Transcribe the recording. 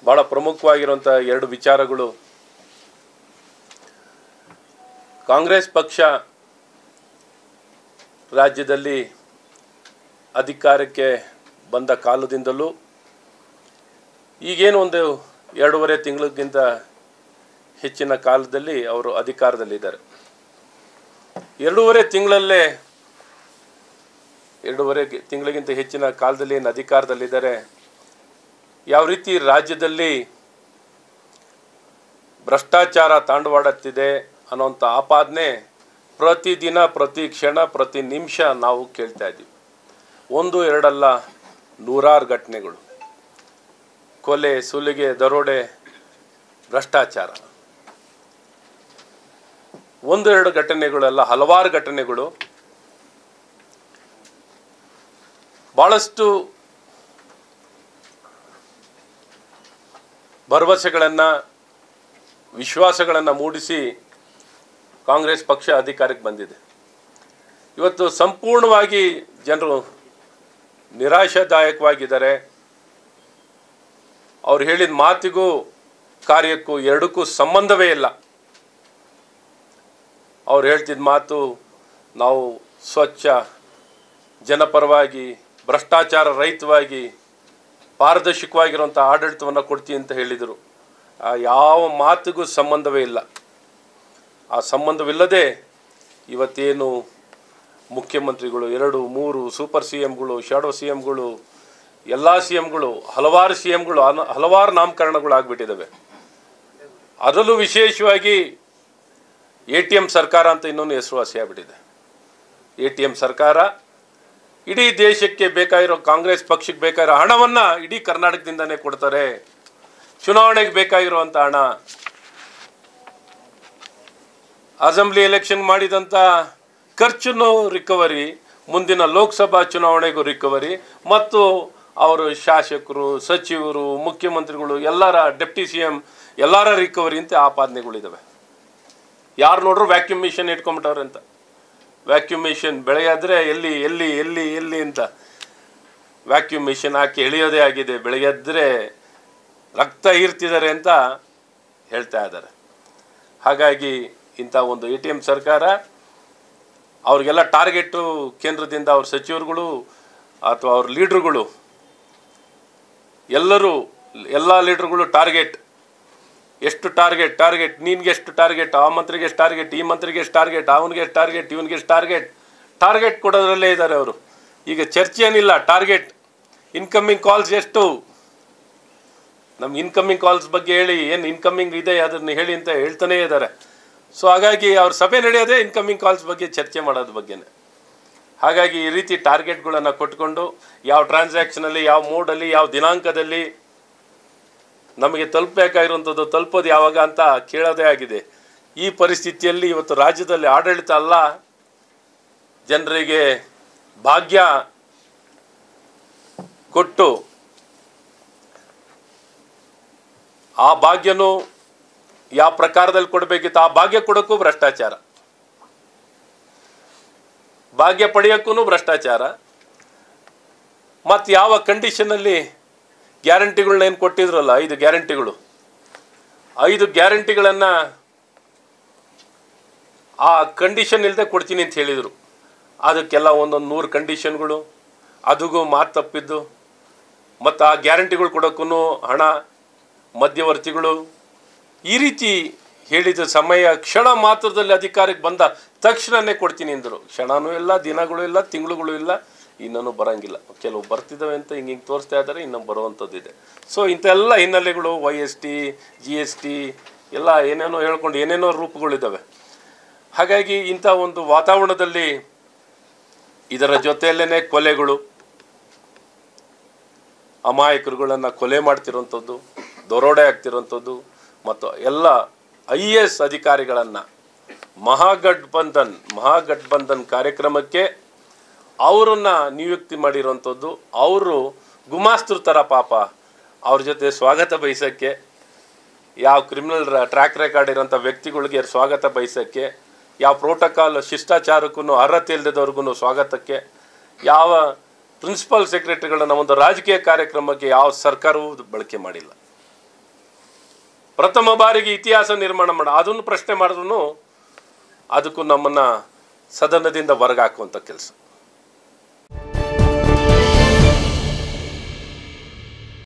ಭಾಳ ಪ್ರಮುಖವಾಗಿರುವಂಥ ಎರಡು ವಿಚಾರಗಳು. ಕಾಂಗ್ರೆಸ್ ಪಕ್ಷ ರಾಜ್ಯದಲ್ಲಿ ಅಧಿಕಾರಕ್ಕೆ ಬಂದ ಕಾಲದಿಂದಲೂ ಈಗೇನು ಒಂದು 2.5 ತಿಂಗಳಿಗಿಂತ ಹೆಚ್ಚಿನ ಕಾಲದಲ್ಲಿ ಅವರು ಅಧಿಕಾರದಲ್ಲಿದ್ದಾರೆ. 2.5 ತಿಂಗಳಲ್ಲೇ 2.5 ತಿಂಗಳಿಗಿಂತ ಹೆಚ್ಚಿನ ಕಾಲದಲ್ಲಿ ಏನು ಅಧಿಕಾರದಲ್ಲಿದ್ದಾರೆ, ಯಾವ ರೀತಿ ರಾಜ್ಯದಲ್ಲಿ ಭ್ರಷ್ಟಾಚಾರ ತಾಂಡವಾಡುತ್ತಿದೆ ಅನ್ನೋಂಥ ಆಪಾದನೆ ಪ್ರತಿದಿನ, ಪ್ರತಿ ಕ್ಷಣ, ಪ್ರತಿ ನಿಮಿಷ ನಾವು ಕೇಳ್ತಾ ಇದ್ದೀವಿ. 1, 2 ಅಲ್ಲ, ನೂರಾರು ಘಟನೆಗಳು. ಕೊಲೆ, ಸುಲಿಗೆ, ದರೋಡೆ, ಭ್ರಷ್ಟಾಚಾರ. 1, 2 ಘಟನೆಗಳಲ್ಲ, ಹಲವಾರು ಘಟನೆಗಳು. ಭಾಳಷ್ಟು ಭರವಸೆಗಳನ್ನು, ವಿಶ್ವಾಸಗಳನ್ನು ಮೂಡಿಸಿ ಕಾಂಗ್ರೆಸ್ ಪಕ್ಷ ಅಧಿಕಾರಕ್ಕೆ ಬಂದಿದೆ. ಇವತ್ತು ಸಂಪೂರ್ಣವಾಗಿ ಜನರು ನಿರಾಶಾದಾಯಕವಾಗಿದ್ದಾರೆ. ಅವ್ರು ಹೇಳಿದ ಮಾತಿಗೂ ಕಾರ್ಯಕ್ಕೂ ಎರಡಕ್ಕೂ ಸಂಬಂಧವೇ ಇಲ್ಲ. ಅವ್ರು ಹೇಳ್ತಿದ್ದ ಮಾತು, ನಾವು ಸ್ವಚ್ಛ, ಜನಪರವಾಗಿ, ಭ್ರಷ್ಟಾಚಾರ ರಹಿತವಾಗಿ, ಪಾರದರ್ಶಕವಾಗಿರುವಂಥ ಆಡಳಿತವನ್ನು ಕೊಡ್ತೀವಿ ಅಂತ ಹೇಳಿದರು. ಆ ಯಾವ ಮಾತಿಗೂ ಸಂಬಂಧವೇ ಇಲ್ಲ. ಆ ಸಂಬಂಧವಿಲ್ಲದೆ ಇವತ್ತೇನು ಮುಖ್ಯಮಂತ್ರಿಗಳು 2, 3 ಸೂಪರ್ CMಗಳು, ಶಾಡೋ CMಗಳು, ಎಲ್ಲ CMಗಳು, ಹಲವಾರು CMಗಳು, ಹಲವಾರು ನಾಮಕರಣಗಳು ಆಗಿಬಿಟ್ಟಿದ್ದಾವೆ. ಅದರಲ್ಲೂ ವಿಶೇಷವಾಗಿ ATM ಸರ್ಕಾರ ಅಂತ ಇನ್ನೊಂದು ಹೆಸರುವಾಸಿ ಆಗಿಬಿಟ್ಟಿದೆ. ATM ಸರ್ಕಾರ ಇಡೀ ದೇಶಕ್ಕೆ ಬೇಕಾಗಿರೋ, ಕಾಂಗ್ರೆಸ್ ಪಕ್ಷಕ್ಕೆ ಬೇಕಾಗಿರೋ ಹಣವನ್ನು ಇಡೀ ಕರ್ನಾಟಕದಿಂದನೇ ಕೊಡ್ತಾರೆ. ಚುನಾವಣೆಗೆ ಬೇಕಾಗಿರುವಂಥ ಹಣ, ಅಸೆಂಬ್ಲಿ ಎಲೆಕ್ಷನ್ ಮಾಡಿದಂಥ ಖರ್ಚನ್ನು ರಿಕವರಿ, ಮುಂದಿನ ಲೋಕಸಭಾ ಚುನಾವಣೆಗೂ ರಿಕವರಿ, ಮತ್ತು ಅವರು ಶಾಸಕರು, ಸಚಿವರು, ಮುಖ್ಯಮಂತ್ರಿಗಳು, ಎಲ್ಲರ ಡೆಪ್ಟಿ CM ಎಲ್ಲರ ರಿಕವರಿ ಅಂತ ಆಪಾದನೆಗಳಿದ್ದಾವೆ. ಯಾರು ನೋಡ್ರು ವ್ಯಾಕ್ಯೂಮ್ ಮಿಷನ್ ಇಟ್ಕೊಂಬಿಟ್ಟವ್ರೆ ಅಂತ. ವ್ಯಾಕ್ಯೂಮ್ ಮಿಷನ್ ಬೆಳೆಯಾದರೆ ಎಲ್ಲಿ ಎಲ್ಲಿ ಎಲ್ಲಿ ಎಲ್ಲಿ ಅಂತ ವ್ಯಾಕ್ಯೂಮ್ ಮಿಷನ್ ಹಾಕಿ ಎಳೆಯೋದೇ ಆಗಿದೆ. ಬೆಳಗ್ಗೆದ್ರೆ ರಕ್ತ ಹೀರ್ತಿದ್ದಾರೆ ಅಂತ ಹೇಳ್ತಾ ಇದ್ದಾರೆ. ಹಾಗಾಗಿ ಇಂಥ ಒಂದು ATM ಸರ್ಕಾರ, ಅವ್ರಿಗೆಲ್ಲ ಟಾರ್ಗೆಟು ಕೇಂದ್ರದಿಂದ ಅವ್ರ ಸಚಿವರುಗಳು ಅಥವಾ ಅವ್ರ ಲೀಡ್ರುಗಳು ಎಲ್ಲ ಲೀಡ್ರುಗಳು ಟಾರ್ಗೆಟ್, ಎಷ್ಟು ಟಾರ್ಗೆಟ್, ನಿನ್ಗೆ ಎಷ್ಟು ಟಾರ್ಗೆಟ್, ಆ ಮಂತ್ರಿಗೆ ಎಷ್ಟು ಟಾರ್ಗೆಟ್, ಈ ಮಂತ್ರಿಗೆ ಎಷ್ಟು ಟಾರ್ಗೆಟ್, ಅವನಿಗೆ ಎಷ್ಟು ಟಾರ್ಗೆಟ್, ಇವನಿಗೆ ಎಷ್ಟು ಟಾರ್ಗೆಟ್ ಕೊಡೋದ್ರಲ್ಲೇ ಇದ್ದಾರೆ ಅವರು. ಈಗ ಚರ್ಚೆ ಏನಿಲ್ಲ, ಟಾರ್ಗೆಟ್. ಇನ್ಕಮಿಂಗ್ ಕಾಲ್ಸ್ ಎಷ್ಟು, ನಮ್ಗೆ ಇನ್ಕಮಿಂಗ್ ಕಾಲ್ಸ್ ಬಗ್ಗೆ ಹೇಳಿ, ಏನು ಇನ್ಕಮಿಂಗ್ ಇದೆ ಅದನ್ನು ಹೇಳಿ ಅಂತ ಹೇಳ್ತಾನೇ ಇದ್ದಾರೆ. ಸೊ ಹಾಗಾಗಿ ಅವ್ರ ಸಭೆ ನಡೆಯೋದೇ ಇನ್ಕಮಿಂಗ್ ಕಾಲ್ಸ್ ಬಗ್ಗೆ ಚರ್ಚೆ ಮಾಡೋದ್ರ ಬಗ್ಗೆನೇ. ಹಾಗಾಗಿ ಈ ರೀತಿ ಟಾರ್ಗೆಟ್ಗಳನ್ನು ಕೊಟ್ಕೊಂಡು ಯಾವ ಟ್ರಾನ್ಸಾಕ್ಷನಲ್ಲಿ, ಯಾವ ಮೋಡಲ್ಲಿ, ಯಾವ ದಿನಾಂಕದಲ್ಲಿ ನಮಗೆ ತಲುಪಬೇಕಾಗಿರುವಂಥದ್ದು ತಲುಪೋದು ಯಾವಾಗ ಅಂತ ಕೇಳೋದೇ ಆಗಿದೆ. ಈ ಪರಿಸ್ಥಿತಿಯಲ್ಲಿ ಇವತ್ತು ರಾಜ್ಯದಲ್ಲಿ ಆಡಳಿತ ಅಲ್ಲ, ಜನರಿಗೆ ಭಾಗ್ಯ ಕೊಟ್ಟು ಆ ಭಾಗ್ಯನೂ ಯಾವ ಪ್ರಕಾರದಲ್ಲಿ ಕೊಡಬೇಕಿತ್ತು ಆ ಭಾಗ್ಯ ಕೊಡೋಕ್ಕೂ ಭ್ರಷ್ಟಾಚಾರ, ಭಾಗ್ಯ ಪಡೆಯೋಕ್ಕೂ ಭ್ರಷ್ಟಾಚಾರ, ಮತ್ತು ಯಾವ ಕಂಡೀಷನಲ್ಲಿ ಗ್ಯಾರಂಟಿಗಳನ್ನ ಏನು ಕೊಟ್ಟಿದ್ರಲ್ಲ 5 ಗ್ಯಾರಂಟಿಗಳು, 5 ಗ್ಯಾರಂಟಿಗಳನ್ನು ಆ ಕಂಡೀಷನ್ ಇಲ್ಲದೆ ಕೊಡ್ತೀನಿ ಅಂತ ಹೇಳಿದರು. ಅದಕ್ಕೆಲ್ಲ ಒಂದೊಂದು 100 ಕಂಡೀಷನ್ಗಳು, ಅದಕ್ಕೂ ಮಾತು ತಪ್ಪಿದ್ದು, ಮತ್ತು ಆ ಗ್ಯಾರಂಟಿಗಳು ಕೊಡೋಕ್ಕೂ ಹಣ, ಮಧ್ಯವರ್ತಿಗಳು, ಈ ರೀತಿ ಹೇಳಿದ ಸಮಯ ಕ್ಷಣ ಮಾತ್ರದಲ್ಲಿ ಅಧಿಕಾರಕ್ಕೆ ಬಂದ ತಕ್ಷಣವೇ ಕೊಡ್ತೀನಿ ಅಂದರು. ಕ್ಷಣನೂ ಇಲ್ಲ, ದಿನಗಳು ಇಲ್ಲ, ತಿಂಗಳುಗಳು ಇಲ್ಲ, ಇನ್ನೂ ಬರೋಂಗಿಲ್ಲ. ಕೆಲವು ಬರ್ತಿದ್ದಾವೆ ಅಂತ ಹಿಂಗೆ ತೋರಿಸ್ತಾ ಇದ್ದಾರೆ, ಇನ್ನೊಂದು ಬರುವಂಥದ್ದಿದೆ. ಸೊ ಇಂಥೆಲ್ಲ ಹಿನ್ನೆಲೆಗಳು, YST, GST ಎಲ್ಲ ಏನೇನೋ ಹೇಳ್ಕೊಂಡು ಏನೇನೋ ರೂಪಗಳಿದ್ದಾವೆ. ಹಾಗಾಗಿ ಇಂಥ ಒಂದು ವಾತಾವರಣದಲ್ಲಿ ಇದರ ಜೊತೆಯಲ್ಲೇ ಕೊಲೆಗಳು, ಅಮಾಯಕರುಗಳನ್ನು ಕೊಲೆ ಮಾಡ್ತಿರೋಂಥದ್ದು, ದರೋಡೆ ಆಗ್ತಿರೋಂಥದ್ದು, ಮತ್ತು ಎಲ್ಲ IAS ಅಧಿಕಾರಿಗಳನ್ನು ಮಹಾಗಠಬಂಧನ್ ಕಾರ್ಯಕ್ರಮಕ್ಕೆ ಅವರನ್ನು ನಿಯುಕ್ತಿ ಮಾಡಿರೋಂಥದ್ದು. ಅವರು ಗುಮಾಸ್ತರು ಥರ ಪಾಪ ಅವ್ರ ಜೊತೆ ಸ್ವಾಗತ ಬಯಸೋಕ್ಕೆ, ಯಾವ ಕ್ರಿಮಿನಲ್ ಟ್ರ್ಯಾಕ್ ರೆಕಾರ್ಡ್ ಇರೋಂಥ ವ್ಯಕ್ತಿಗಳಿಗೆ ಸ್ವಾಗತ ಬಯಸೋಕ್ಕೆ, ಯಾವ ಪ್ರೋಟೋಕಾಲ್ ಶಿಷ್ಟಾಚಾರಕ್ಕೂ ಅರ್ಹತೆ ಇಲ್ಲದವ್ರಿಗೂ ಸ್ವಾಗತಕ್ಕೆ, ಯಾವ ಪ್ರಿನ್ಸಿಪಲ್ ಸೆಕ್ರೆಟರಿಗಳನ್ನು ಒಂದು ರಾಜಕೀಯ ಕಾರ್ಯಕ್ರಮಕ್ಕೆ ಯಾವ ಸರ್ಕಾರವೂ ಬಳಕೆ ಮಾಡಿಲ್ಲ. ಪ್ರಥಮ ಬಾರಿಗೆ ಇತಿಹಾಸ ನಿರ್ಮಾಣ ಅದನ್ನು ಪ್ರಶ್ನೆ ಮಾಡಿದ್ರು ಅದಕ್ಕೂ ನಮ್ಮನ್ನು ಸದನದಿಂದ ಹೊರಗೆ ಹಾಕುವಂಥ ಕೆಲಸ.